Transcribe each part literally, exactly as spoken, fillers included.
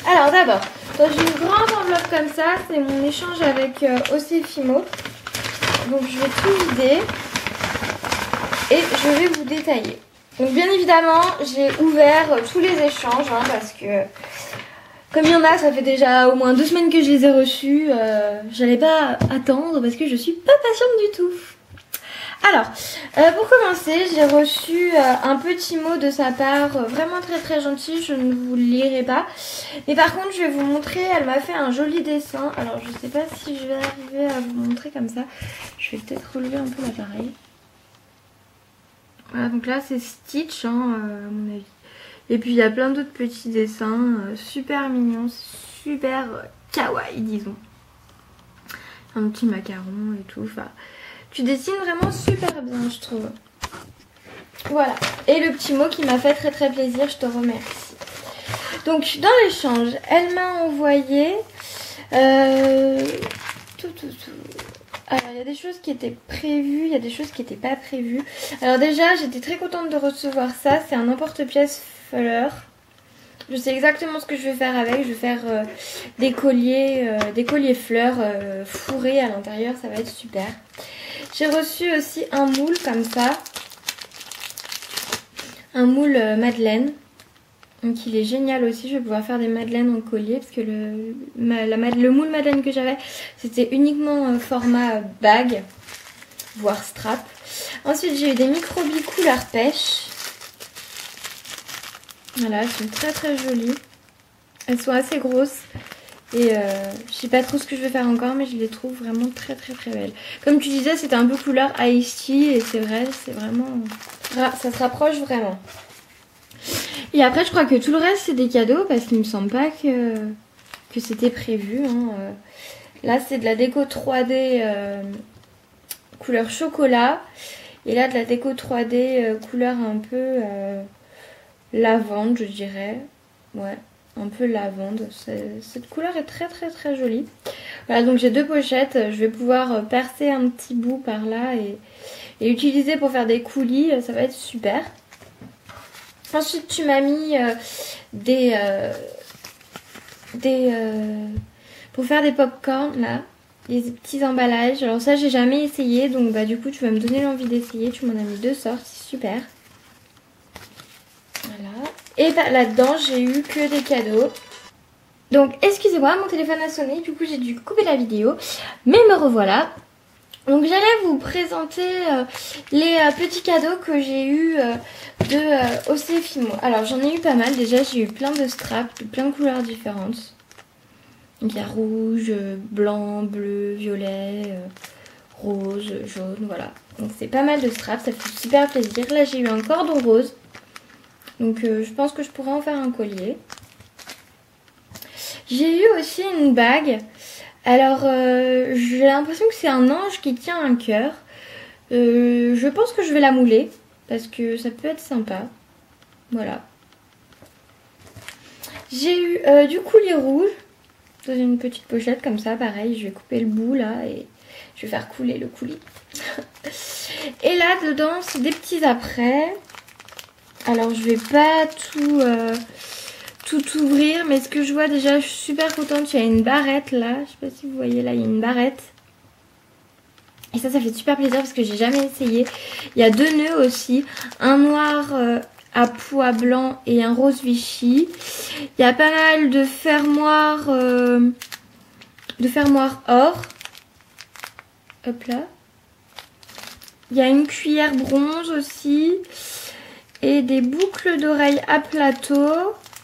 Alors d'abord, dans une grande enveloppe comme ça, c'est mon échange avec euh, Océfimo. Donc je vais tout vider et je vais vous détailler. Donc bien évidemment, j'ai ouvert tous les échanges hein, parce que comme il y en a, ça fait déjà au moins deux semaines que je les ai reçus. Euh, J'allais pas attendre parce que je suis pas patiente du tout. Alors, euh, pour commencer, j'ai reçu euh, un petit mot de sa part, euh, vraiment très très gentil, je ne vous le lirai pas. Mais par contre, je vais vous montrer, elle m'a fait un joli dessin. Alors, je sais pas si je vais arriver à vous montrer comme ça. Je vais peut-être relever un peu l'appareil. Voilà, donc là, c'est Stitch, hein, euh, à mon avis. Et puis, il y a plein d'autres petits dessins, euh, super mignons, super euh, kawaii, disons. Un petit macaron et tout, enfin... Tu dessines vraiment super bien, je trouve. Voilà. Et le petit mot qui m'a fait très très plaisir, je te remercie. Donc, dans l'échange, elle m'a envoyé... Euh, tout, tout, tout. Alors, il y a des choses qui étaient prévues, il y a des choses qui n'étaient pas prévues. Alors déjà, j'étais très contente de recevoir ça. C'est un emporte-pièce fleur. Je sais exactement ce que je vais faire avec. Je vais faire euh, des colliers, euh, des colliers fleurs euh, fourrés à l'intérieur. Ça va être super. J'ai reçu aussi un moule comme ça. Un moule euh, madeleine. Donc il est génial aussi. Je vais pouvoir faire des madeleines en collier. Parce que le, ma, la, le moule madeleine que j'avais, c'était uniquement euh, format euh, bague. Voire strap. Ensuite j'ai eu des microbilles couleur pêche. Voilà, elles sont très très jolies. Elles sont assez grosses. Et euh, je sais pas trop ce que je vais faire encore, mais je les trouve vraiment très très très belles. Comme tu disais, c'était un peu couleur Ice Tea. Et c'est vrai, c'est vraiment... Ça se rapproche vraiment. Et après, je crois que tout le reste, c'est des cadeaux. Parce qu'il me semble pas que, que c'était prévu. Hein. Là, c'est de la déco trois D euh, couleur chocolat. Et là, de la déco trois D euh, couleur un peu... Euh, lavande, je dirais. Ouais, un peu lavande. Cette couleur est très très très jolie. Voilà, donc j'ai deux pochettes. Je vais pouvoir percer un petit bout par là et, et utiliser pour faire des coulis. Ça va être super. Ensuite, tu m'as mis euh, des... Euh, des euh, pour faire des pop-corn, là. Des petits emballages. Alors ça, j'ai jamais essayé. Donc bah du coup, tu vas me donner l'envie d'essayer. Tu m'en as mis deux sortes. C'est super. Voilà. Et bah, là-dedans, j'ai eu que des cadeaux. Donc, excusez-moi, mon téléphone a sonné. Du coup, j'ai dû couper la vidéo. Mais me revoilà. Donc, j'allais vous présenter euh, les euh, petits cadeaux que j'ai eu euh, de euh, Océfimo. Alors, j'en ai eu pas mal. Déjà, j'ai eu plein de straps de plein de couleurs différentes. Donc, il y a rouge, blanc, bleu, violet, euh, rose, jaune, voilà. Donc, c'est pas mal de straps. Ça fait super plaisir. Là, j'ai eu un cordon rose. Donc euh, je pense que je pourrais en faire un collier. J'ai eu aussi une bague. Alors euh, j'ai l'impression que c'est un ange qui tient un cœur. Euh, je pense que je vais la mouler. Parce que ça peut être sympa. Voilà. J'ai eu euh, du coulis rouge. Dans une petite pochette comme ça. Pareil, je vais couper le bout là. Et je vais faire couler le coulis. Et là dedans c'est des petits après. Alors je vais pas tout, euh, tout ouvrir, mais ce que je vois déjà, je suis super contente. Il y a une barrette là, je sais pas si vous voyez là, il y a une barrette. Et ça, ça fait super plaisir parce que j'ai jamais essayé. Il y a deux nœuds aussi, un noir euh, à pois blanc et un rose Vichy. Il y a pas mal de fermoirs, euh, de fermoirs or. Hop là. Il y a une cuillère bronze aussi. Et des boucles d'oreilles à plateau.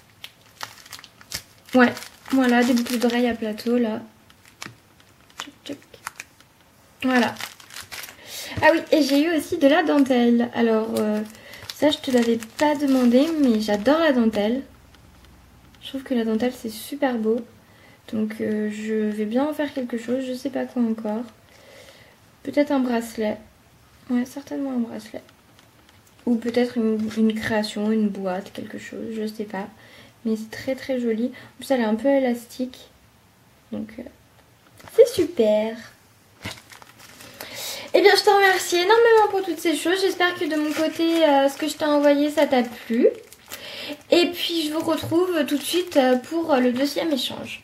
Ouais, voilà, des boucles d'oreilles à plateau, là. Tchac, tchac. Voilà. Ah oui, et j'ai eu aussi de la dentelle. Alors, euh, ça, je te l'avais pas demandé, mais j'adore la dentelle. Je trouve que la dentelle, c'est super beau. Donc, euh, je vais bien en faire quelque chose. Je sais pas quoi encore. Peut-être un bracelet. Ouais, certainement un bracelet. Ou peut-être une, une création, une boîte, quelque chose, je sais pas. Mais c'est très très joli. En plus, elle est un peu élastique. Donc, euh, c'est super. Eh bien, je te remercie énormément pour toutes ces choses. J'espère que de mon côté, euh, ce que je t'ai envoyé, ça t'a plu. Et puis je vous retrouve tout de suite pour le deuxième échange.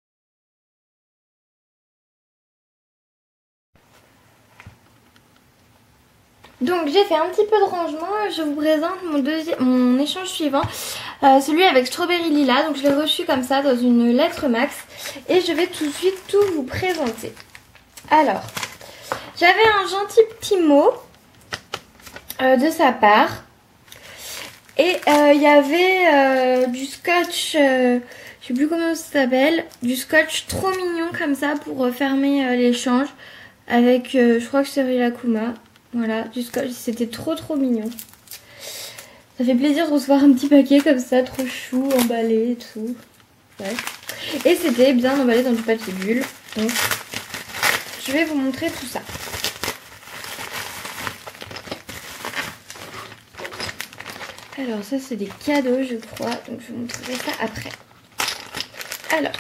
Donc j'ai fait un petit peu de rangement, je vous présente mon, deuxième, mon échange suivant, euh, celui avec Strawberry Lila. Donc je l'ai reçu comme ça dans une lettre max et je vais tout de suite tout vous présenter. Alors, j'avais un gentil petit mot euh, de sa part et il euh, y avait euh, du scotch, euh, je sais plus comment ça s'appelle, du scotch trop mignon comme ça pour euh, fermer euh, l'échange avec, euh, je crois que c'est Rilakkuma. Voilà, du scotch, c'était trop trop mignon. Ça fait plaisir de recevoir un petit paquet comme ça, trop chou, emballé et tout. Ouais. Et c'était bien emballé dans du papier bulle. Donc, je vais vous montrer tout ça. Alors, ça c'est des cadeaux, je crois. Donc, je vous montrerai ça après. Alors,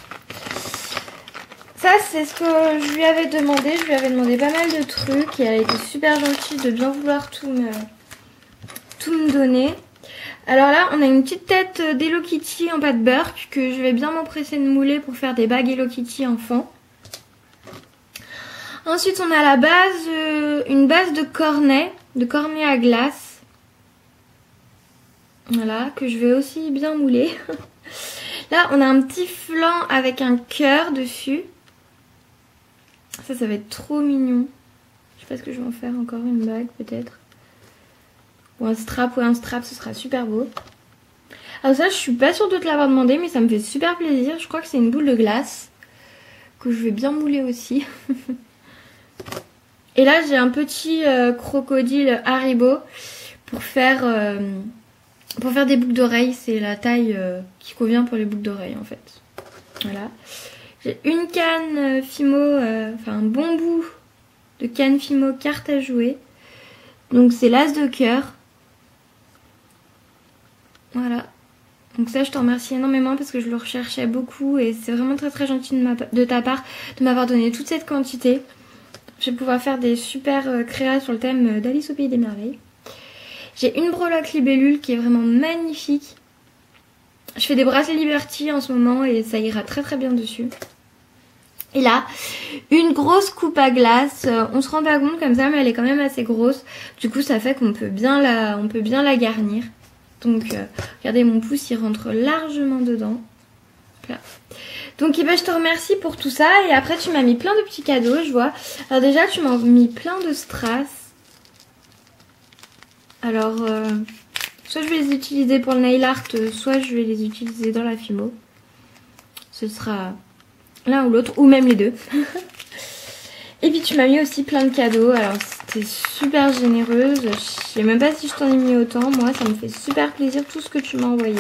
ça c'est ce que je lui avais demandé. Je lui avais demandé pas mal de trucs et elle a été super gentille de bien vouloir tout me, tout me donner. Alors là, on a une petite tête d'Hello Kitty en pâte Burke que je vais bien m'empresser de mouler pour faire des bagues Hello Kitty enfant. Ensuite, on a la base, euh, une base de cornet, de cornet à glace. Voilà, que je vais aussi bien mouler. Là, on a un petit flanc avec un cœur dessus. Ça, ça va être trop mignon. Je sais pas ce que je vais en faire, encore une bague peut-être. Ou un strap, ou un strap, ce sera super beau. Alors ça, je suis pas sûre de te l'avoir demandé, mais ça me fait super plaisir. Je crois que c'est une boule de glace que je vais bien mouler aussi. Et là, j'ai un petit euh, crocodile Haribo pour faire, euh, pour faire des boucles d'oreilles. C'est la taille euh, qui convient pour les boucles d'oreilles en fait. Voilà. J'ai une canne euh, Fimo, euh, enfin un bon bout de canne Fimo carte à jouer. Donc c'est l'as de cœur. Voilà. Donc ça, je te remercie énormément parce que je le recherchais beaucoup et c'est vraiment très très gentil de, ma, de ta part de m'avoir donné toute cette quantité. Je vais pouvoir faire des super euh, créas sur le thème d'Alice au Pays des Merveilles. J'ai une breloque libellule qui est vraiment magnifique. Je fais des bracelets Liberty en ce moment et ça ira très très bien dessus. Et là, une grosse coupe à glace. On se rend pas compte comme ça, mais elle est quand même assez grosse. Du coup, ça fait qu'on peut bien la, on peut bien la garnir. Donc, euh, regardez, mon pouce, il rentre largement dedans. Là. Donc, eh ben, je te remercie pour tout ça. Et après, tu m'as mis plein de petits cadeaux, je vois. Alors déjà, tu m'as mis plein de strass. Alors, euh, soit je vais les utiliser pour le nail art, soit je vais les utiliser dans la Fimo. Ce sera l'un ou l'autre, ou même les deux. Et puis, tu m'as mis aussi plein de cadeaux. Alors, c'était super généreuse. Je sais même pas si je t'en ai mis autant. Moi, ça me fait super plaisir tout ce que tu m'as envoyé.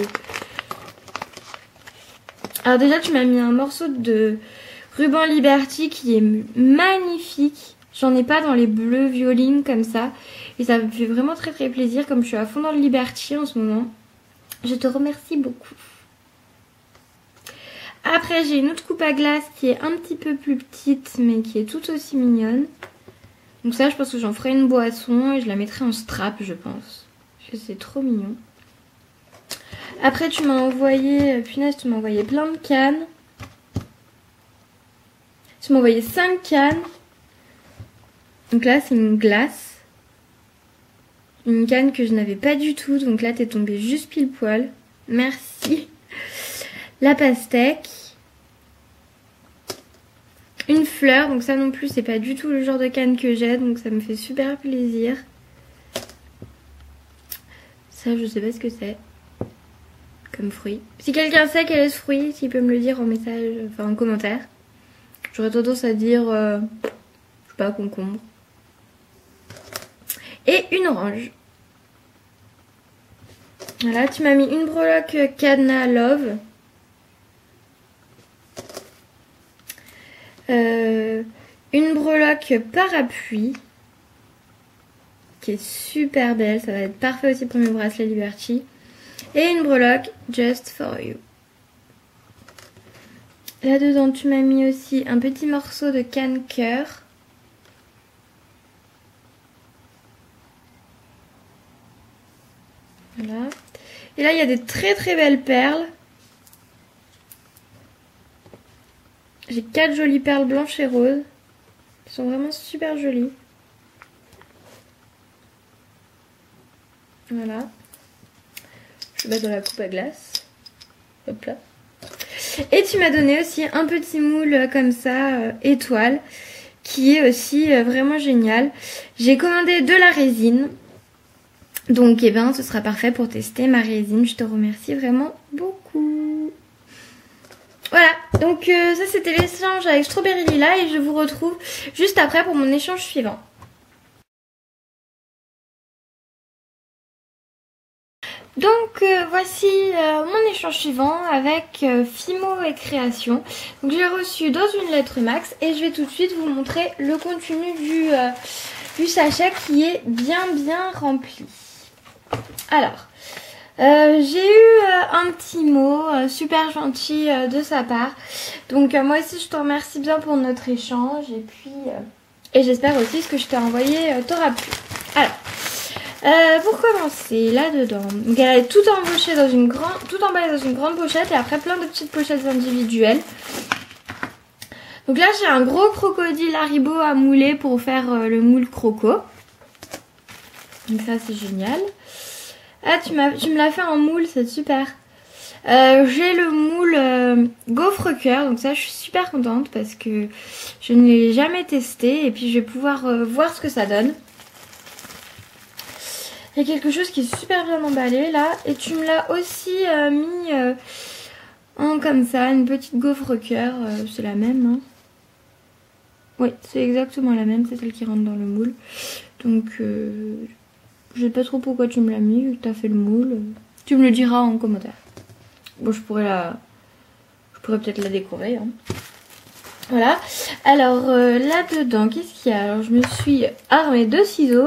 Alors déjà, tu m'as mis un morceau de ruban Liberty qui est magnifique. J'en ai pas dans les bleus violines comme ça. Et ça me fait vraiment très très plaisir comme je suis à fond dans le Liberty en ce moment. Je te remercie beaucoup. Après, j'ai une autre coupe à glace qui est un petit peu plus petite mais qui est tout aussi mignonne. Donc ça, je pense que j'en ferai une boisson et je la mettrai en strap, je pense. Parce que c'est trop mignon. Après, tu m'as envoyé, punaise, tu m'as envoyé plein de cannes. Tu m'as envoyé cinq cannes. Donc là, c'est une glace. Une canne que je n'avais pas du tout. Donc là, t'es tombée juste pile poil. Merci. La pastèque. Une fleur. Donc ça non plus, c'est pas du tout le genre de canne que j'ai. Donc ça me fait super plaisir. Ça, je sais pas ce que c'est. Comme fruit. Si quelqu'un sait quel est ce fruit, s'il peut me le dire en message, enfin en commentaire. J'aurais tendance à dire, euh, je sais pas, concombre. Et une orange. Voilà, tu m'as mis une breloque Cadenas Love. Euh, une breloque parapluie. Qui est super belle, ça va être parfait aussi pour mes bracelets Liberty. Et une breloque Just for You. Là-dedans, tu m'as mis aussi un petit morceau de canne cœur. Voilà. Et là, il y a des très très belles perles. J'ai quatre jolies perles blanches et roses. Qui sont vraiment super jolies. Voilà. Je vais mettre dans la coupe à glace. Hop là. Et tu m'as donné aussi un petit moule comme ça, euh, étoile, qui est aussi euh, vraiment génial. J'ai commandé de la résine. Donc, eh ben, ce sera parfait pour tester ma résine. Je te remercie vraiment beaucoup. Voilà, donc euh, ça c'était l'échange avec Strawberry Lila et je vous retrouve juste après pour mon échange suivant. Donc euh, voici euh, mon échange suivant avec euh, Fimo et Création. Donc j'ai reçu dans une lettre max et je vais tout de suite vous montrer le contenu du, euh, du sachet qui est bien bien rempli. Alors, euh, j'ai eu euh, un petit mot euh, super gentil euh, de sa part. Donc euh, moi aussi je te remercie bien pour notre échange et puis euh, et j'espère aussi que ce que je t'ai envoyé euh, t'aura plu. Alors, euh, pour commencer là-dedans, donc elle est tout embauchée dans une grande, tout emballée dans une grande pochette et après plein de petites pochettes individuelles. Donc là j'ai un gros crocodile Haribo à mouler pour faire euh, le moule croco. Donc ça c'est génial. Ah, tu, m'as, tu me l'as fait en moule, c'est super. Euh, j'ai le moule euh, gaufre cœur, donc ça je suis super contente parce que je ne l'ai jamais testé et puis je vais pouvoir euh, voir ce que ça donne. Il y a quelque chose qui est super bien emballé là et tu me l'as aussi euh, mis euh, en comme ça, une petite gaufre cœur, euh, c'est la même. Hein. Oui, c'est exactement la même, c'est celle qui rentre dans le moule. Donc... Euh, je sais pas trop pourquoi tu me l'as mis, vu que tu as fait le moule. Tu me le diras en commentaire. Bon, je pourrais la... Je pourrais peut-être la décorer. Hein. Voilà. Alors, euh, là-dedans, qu'est-ce qu'il y a? Alors, je me suis armée de ciseaux.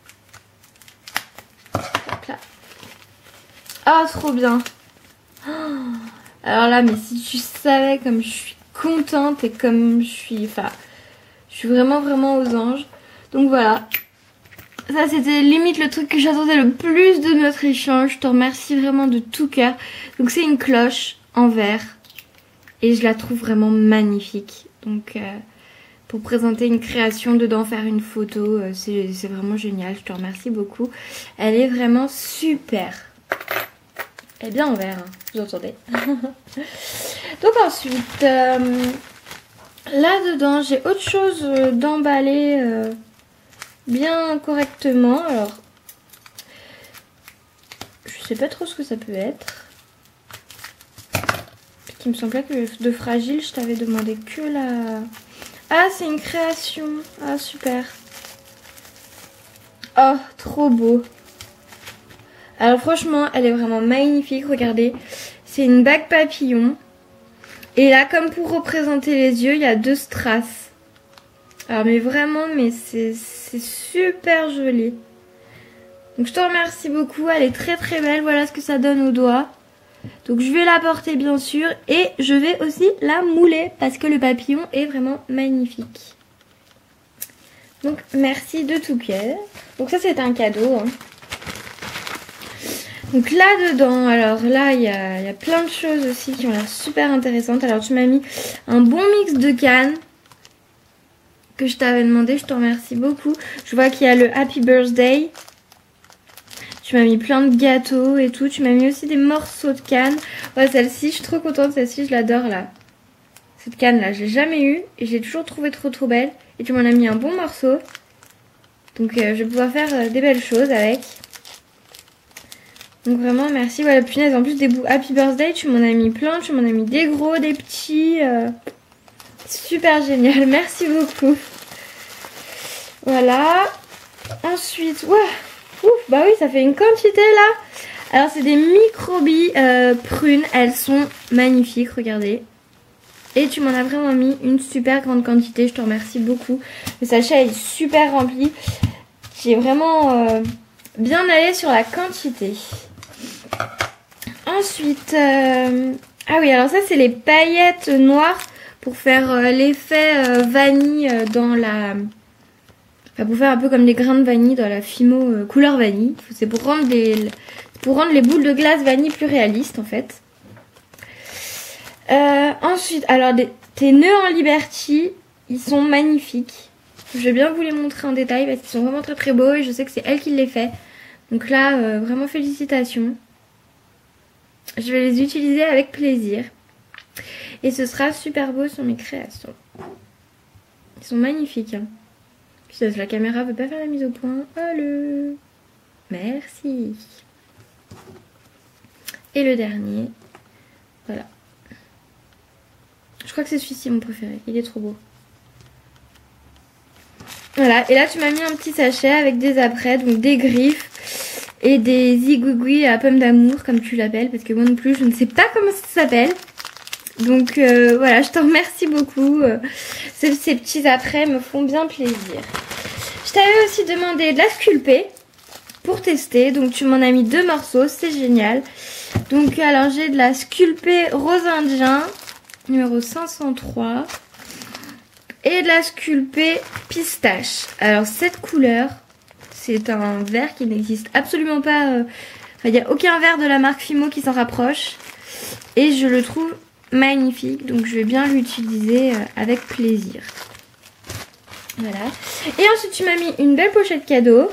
Hop là. Ah, trop bien. Oh. Alors là, mais si tu savais comme je suis contente et comme je suis... Enfin, je suis vraiment, vraiment aux anges. Donc voilà. Ça c'était limite le truc que j'attendais le plus de notre échange. Je te remercie vraiment de tout cœur. Donc c'est une cloche en verre. Et je la trouve vraiment magnifique. Donc euh, pour présenter une création dedans, faire une photo, euh, c'est vraiment génial. Je te remercie beaucoup. Elle est vraiment super. Elle est bien en verre, hein, vous entendez. Donc ensuite, euh, là-dedans j'ai autre chose d'emballé... Euh, bien correctement. Alors je sais pas trop ce que ça peut être. Il me semblait que de fragile je t'avais demandé que la... Ah c'est une création. Ah super. Oh trop beau. Alors franchement elle est vraiment magnifique. Regardez, c'est une bague papillon et là comme pour représenter les yeux il y a deux strass. Alors mais vraiment mais c'est super joli. Donc je te remercie beaucoup, elle est très très belle. Voilà ce que ça donne au doigt. Donc je vais la porter bien sûr et je vais aussi la mouler parce que le papillon est vraiment magnifique. Donc merci de tout cœur. Donc ça c'est un cadeau. Hein. Donc là dedans, alors là il y a, y a plein de choses aussi qui ont l'air super intéressantes. Alors tu m'as mis un bon mix de cannes que je t'avais demandé, je te remercie beaucoup. Je vois qu'il y a le Happy Birthday. Tu m'as mis plein de gâteaux et tout. Tu m'as mis aussi des morceaux de canne. Ouais, celle-ci, je suis trop contente. Celle-ci, je l'adore là. Cette canne-là, je l'ai jamais eue. Et j'ai toujours trouvé trop trop belle. Et tu m'en as mis un bon morceau. Donc, euh, je vais pouvoir faire euh, des belles choses avec. Donc, vraiment, merci. Voilà, punaise. En plus des bouts Happy Birthday, tu m'en as mis plein. Tu m'en as mis des gros, des petits... Euh... Super génial, merci beaucoup. Voilà. Ensuite, ouais, ouf, bah oui, ça fait une quantité là. Alors c'est des microbilles euh, prunes, elles sont magnifiques, regardez. Et tu m'en as vraiment mis une super grande quantité, je te remercie beaucoup. Le sachet est super rempli. J'ai vraiment euh, bien allé sur la quantité. Ensuite, euh... ah oui, alors ça c'est les paillettes noires. Pour faire euh, l'effet euh, vanille euh, dans la... Enfin, pour faire un peu comme les grains de vanille dans la Fimo euh, couleur vanille. C'est pour rendre les... pour rendre les boules de glace vanille plus réalistes en fait. Euh, ensuite, alors des, tes nœuds en Liberty, ils sont magnifiques. Je vais bien vous les montrer en détail parce qu'ils sont vraiment très très beaux et je sais que c'est elle qui les fait. Donc là, euh, vraiment félicitations. Je vais les utiliser avec plaisir. Et ce sera super beau sur mes créations. Ils sont magnifiques. Hein. Putain, la caméra veut pas faire la mise au point. Allez. Merci. Et le dernier. Voilà. Je crois que c'est celui-ci mon préféré. Il est trop beau. Voilà. Et là, tu m'as mis un petit sachet avec des apprêts, donc des griffes et des zigouigouis à pomme d'amour, comme tu l'appelles. Parce que moi non plus, je ne sais pas comment ça s'appelle. Donc euh, voilà, je te remercie beaucoup. Ces, ces petits apprêts me font bien plaisir. Je t'avais aussi demandé de la sculpter pour tester. Donc tu m'en as mis deux morceaux, c'est génial. Donc alors j'ai de la sculpter rose indien, numéro cinq cent trois. Et de la sculpter pistache. Alors cette couleur, c'est un vert qui n'existe absolument pas. Euh, enfin, il n'y a aucun vert de la marque Fimo qui s'en rapproche. Et je le trouve magnifique, donc je vais bien l'utiliser avec plaisir. Voilà. Et ensuite tu m'as mis une belle pochette cadeau.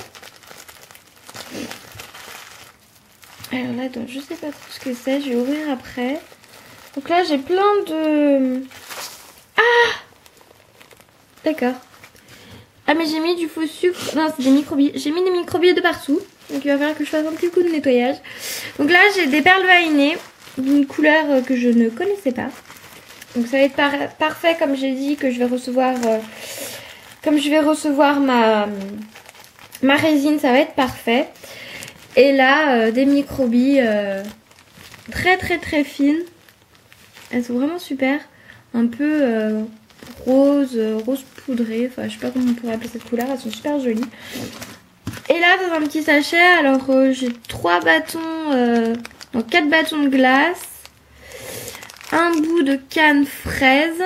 Alors là, attends, je sais pas trop ce que c'est, je vais ouvrir après. Donc là j'ai plein de... Ah, d'accord. Ah mais j'ai mis du faux sucre. Non, c'est des microbilles. J'ai mis des microbilles de partout. Donc il va falloir que je fasse un petit coup de nettoyage. Donc là j'ai des perles valinées d'une couleur que je ne connaissais pas. Donc ça va être par parfait, comme j'ai dit, que je vais recevoir euh, comme je vais recevoir ma ma résine, ça va être parfait. Et là euh, des microbilles euh, très très très fines. Elles sont vraiment super, un peu euh, rose rose poudré, enfin je sais pas comment on pourrait appeler cette couleur, elles sont super jolies. Et là dans un petit sachet, alors euh, j'ai trois bâtons euh, donc quatre bâtons de glace, un bout de canne fraise,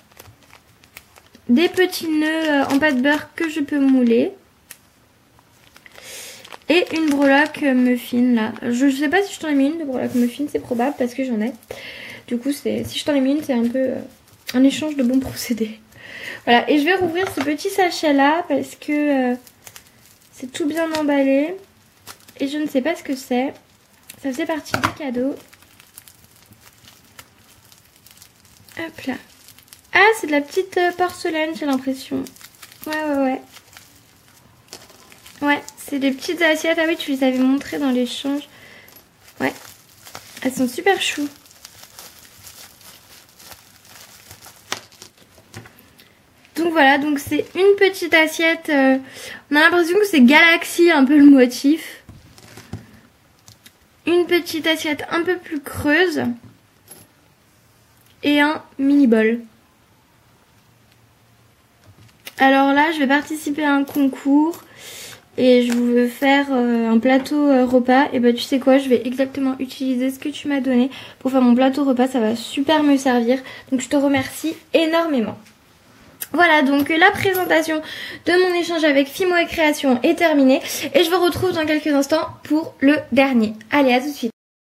des petits nœuds en pâte beurre que je peux mouler et une breloque muffin là. Je ne sais pas si je t'en ai mis une de breloque muffin, c'est probable parce que j'en ai. Du coup, c'est si je t'en ai mis une, c'est un peu euh, un échange de bons procédés. Voilà, et je vais rouvrir ce petit sachet là parce que euh, c'est tout bien emballé et je ne sais pas ce que c'est. Ça faisait partie des cadeaux. Hop là. Ah, c'est de la petite porcelaine, j'ai l'impression. Ouais, ouais, ouais. Ouais, c'est des petites assiettes. Ah oui, tu les avais montrées dans l'échange. Ouais. Elles sont super choues. Donc voilà, donc c'est une petite assiette. Euh, on a l'impression que c'est Galaxy, un peu le motif. Une petite assiette un peu plus creuse. Et un mini bol. Alors là, je vais participer à un concours. Et je veux faire euh, un plateau euh, repas. Et bah tu sais quoi, je vais exactement utiliser ce que tu m'as donné pour faire mon plateau repas. Ça va super me servir. Donc je te remercie énormément. Voilà, donc la présentation de mon échange avec Fimo et Création est terminée. Et je vous retrouve dans quelques instants pour le dernier. Allez, à tout de suite.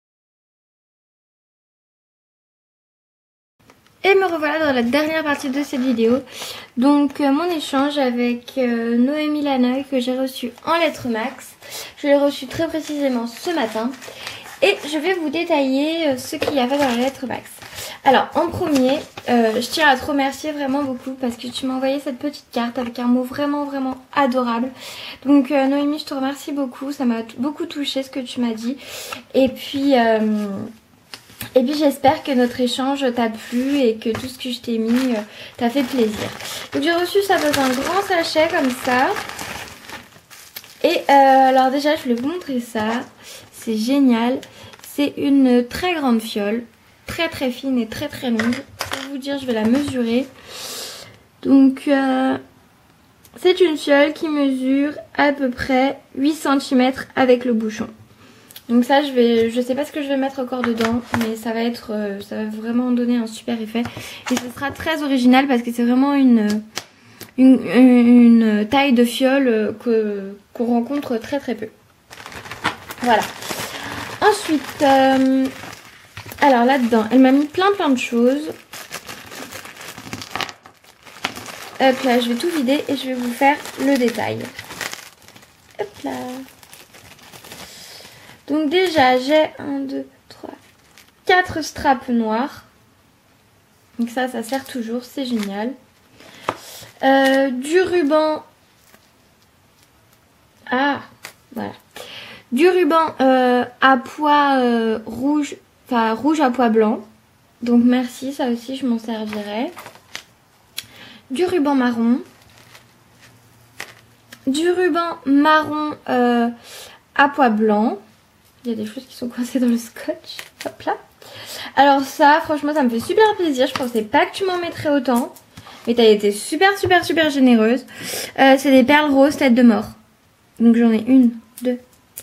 Et me revoilà dans la dernière partie de cette vidéo. Donc euh, mon échange avec euh, Noémie Laneuil que j'ai reçu en lettres max. Je l'ai reçu très précisément ce matin. Et je vais vous détailler euh, ce qu'il y avait dans la lettre max. Alors en premier, euh, je tiens à te remercier vraiment beaucoup parce que tu m'as envoyé cette petite carte avec un mot vraiment vraiment adorable. Donc euh, Noémie, je te remercie beaucoup. Ça m'a beaucoup touchée ce que tu m'as dit. Et puis... Euh, Et puis j'espère que notre échange t'a plu et que tout ce que je t'ai mis euh, t'a fait plaisir. Donc j'ai reçu ça dans un grand sachet comme ça. Et euh, alors déjà je voulais vous montrer ça. C'est génial. C'est une très grande fiole. Très très fine et très très longue. Pour vous dire, je vais la mesurer. Donc euh, c'est une fiole qui mesure à peu près huit centimètres avec le bouchon. Donc ça, je vais, je sais pas ce que je vais mettre encore dedans, mais ça va être, euh, ça va vraiment donner un super effet. Et ce sera très original parce que c'est vraiment une, une, une taille de fiole que qu'on rencontre très très peu. Voilà. Ensuite, euh, alors là-dedans, elle m'a mis plein plein de choses. Hop là, je vais tout vider et je vais vous faire le détail. Hop là. Donc déjà, j'ai un, deux, trois, quatre straps noirs. Donc ça, ça sert toujours, c'est génial. Euh, du ruban. Ah, voilà. Du ruban euh, à pois euh, rouge, enfin rouge à pois blanc. Donc merci, ça aussi je m'en servirai. Du ruban marron. Du ruban marron euh, à pois blanc. Il y a des choses qui sont coincées dans le scotch. Hop là. Alors ça, franchement, ça me fait super plaisir. Je pensais pas que tu m'en mettrais autant. Mais t'as été super, super, super généreuse. Euh, c'est des perles roses tête de mort. Donc j'en ai une, deux.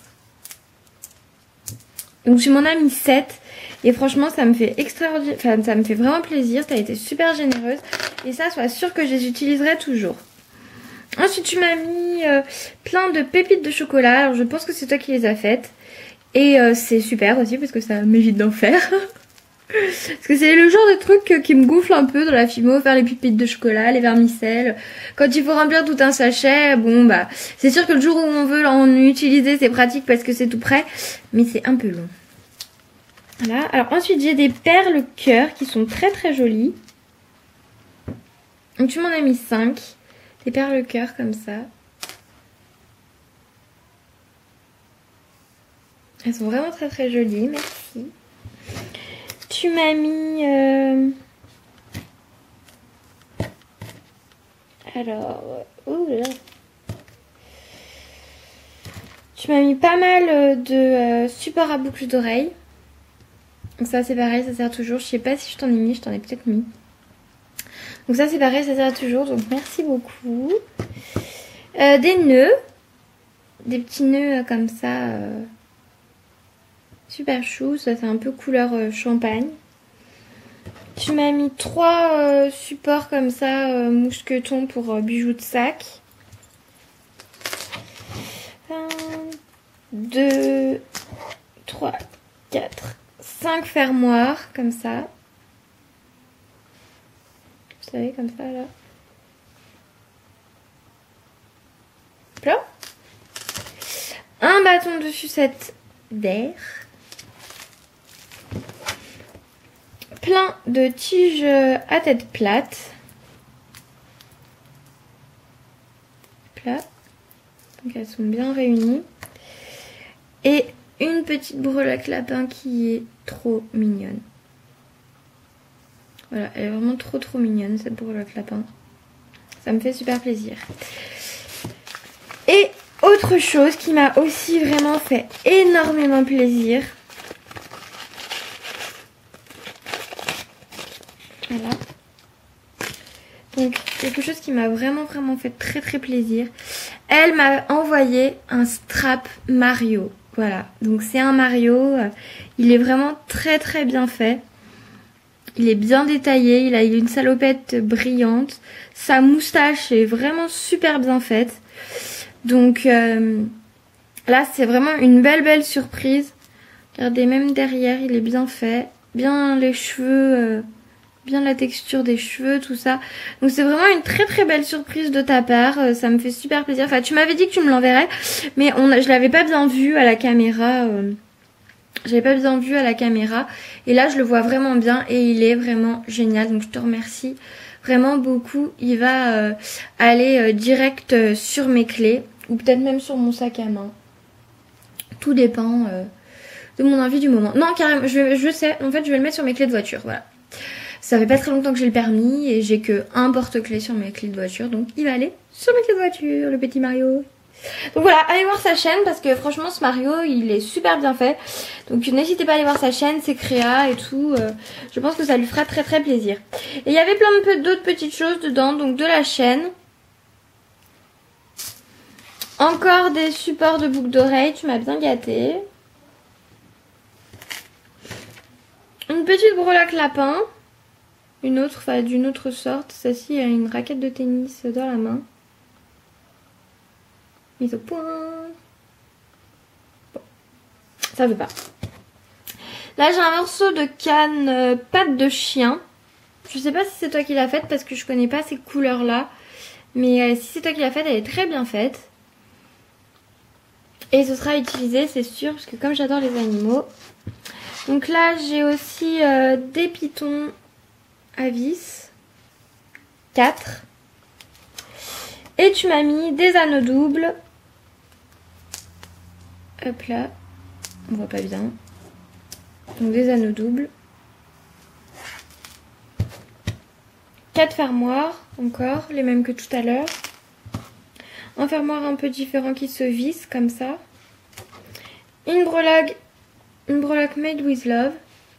Donc tu m'en as mis sept. Et franchement, ça me fait extraordinaire. Enfin, ça me fait vraiment plaisir. T'as été super généreuse. Et ça, sois sûre que je les utiliserai toujours. Ensuite, tu m'as mis euh, plein de pépites de chocolat. Alors, je pense que c'est toi qui les as faites. Et euh, c'est super aussi parce que ça m'évite d'en faire. Parce que c'est le genre de truc qui me gonfle un peu dans la Fimo, faire les pépites de chocolat, les vermicelles. Quand il faut remplir tout un sachet, bon bah, c'est sûr que le jour où on veut en utiliser, c'est pratique parce que c'est tout prêt. Mais c'est un peu long. Voilà. Alors ensuite, j'ai des perles cœur qui sont très très jolies. Donc tu m'en as mis cinq. Des perles cœur comme ça. Elles sont vraiment très très jolies, merci. Tu m'as mis... Euh... Alors... Oh là. Tu m'as mis pas mal de euh, supports à boucles d'oreilles. Donc ça c'est pareil, ça sert toujours. Je sais pas si je t'en ai mis, je t'en ai peut-être mis. Donc ça c'est pareil, ça sert toujours. Donc merci beaucoup. Euh, des nœuds. Des petits nœuds euh, comme ça... Euh... Super chou, ça c'est un peu couleur euh, champagne. Tu m'as mis trois euh, supports comme ça, euh, mousquetons pour euh, bijoux de sac. un, deux, trois, quatre, cinq fermoirs comme ça. Vous savez, comme ça là. Là. Un bâton de sucette d'air. Plein de tiges à tête plate. Là. Donc elles sont bien réunies. Et une petite breloque lapin qui est trop mignonne. Voilà, elle est vraiment trop trop mignonne cette breloque lapin. Ça me fait super plaisir. Et autre chose qui m'a aussi vraiment fait énormément plaisir. Voilà. Donc quelque chose qui m'a vraiment vraiment fait très très plaisir. Elle m'a envoyé un strap Mario. Voilà. Donc c'est un Mario. Il est vraiment très très bien fait. Il est bien détaillé. Il a une salopette brillante. Sa moustache est vraiment super bien faite. Donc euh, là c'est vraiment une belle belle surprise. Regardez, même derrière il est bien fait. Bien les cheveux... Euh, bien la texture des cheveux, tout ça. Donc c'est vraiment une très très belle surprise de ta part. Euh, ça me fait super plaisir. Enfin, tu m'avais dit que tu me l'enverrais, mais on a, je l'avais pas bien vu à la caméra. Euh, J'avais pas bien vu à la caméra. Et là, je le vois vraiment bien et il est vraiment génial. Donc je te remercie vraiment beaucoup. Il va euh, aller euh, direct euh, sur mes clés ou peut-être même sur mon sac à main. Tout dépend euh, de mon envie du moment. Non, carrément, je, je sais. En fait, je vais le mettre sur mes clés de voiture. Voilà. Ça fait pas très longtemps que j'ai le permis et j'ai que un porte-clés sur mes clés de voiture. Donc il va aller sur mes clés de voiture, le petit Mario. Donc voilà, allez voir sa chaîne parce que franchement ce Mario il est super bien fait. Donc n'hésitez pas à aller voir sa chaîne, ses créas et tout. Euh, je pense que ça lui fera très très plaisir. Et il y avait plein d'autres petites choses dedans. Donc de la chaîne. Encore des supports de boucles d'oreilles, tu m'as bien gâté. Une petite breloque lapin. Une autre, enfin d'une autre sorte. Celle-ci a une raquette de tennis dans la main. Mise au point. Bon, ça veut pas. Là j'ai un morceau de canne euh, patte de chien. Je sais pas si c'est toi qui l'as faite parce que je connais pas ces couleurs là. Mais euh, si c'est toi qui l'as faite, elle est très bien faite. Et ce sera utilisé, c'est sûr, parce que comme j'adore les animaux. Donc là j'ai aussi euh, des pitons à vis. quatre. Et tu m'as mis des anneaux doubles. Hop là. On voit pas bien. Donc des anneaux doubles. quatre fermoirs, encore, les mêmes que tout à l'heure. Un fermoir un peu différent qui se visse comme ça. Une breloque, une breloque made with love.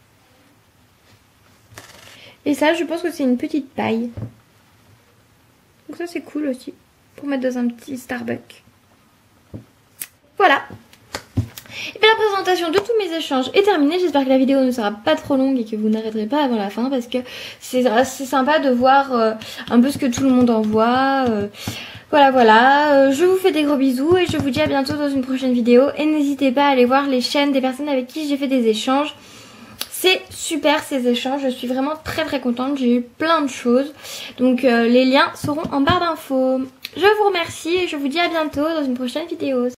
Et ça, je pense que c'est une petite paille. Donc ça, c'est cool aussi. Pour mettre dans un petit Starbucks. Voilà. Et bien la présentation de tous mes échanges est terminée. J'espère que la vidéo ne sera pas trop longue et que vous n'arrêterez pas avant la fin. Parce que c'est assez sympa de voir euh, un peu ce que tout le monde envoie. Euh, voilà, voilà. Euh, je vous fais des gros bisous et je vous dis à bientôt dans une prochaine vidéo. Et n'hésitez pas à aller voir les chaînes des personnes avec qui j'ai fait des échanges. C'est super ces échanges, je suis vraiment très très contente, j'ai eu plein de choses. Donc euh, les liens seront en barre d'infos. Je vous remercie et je vous dis à bientôt dans une prochaine vidéo.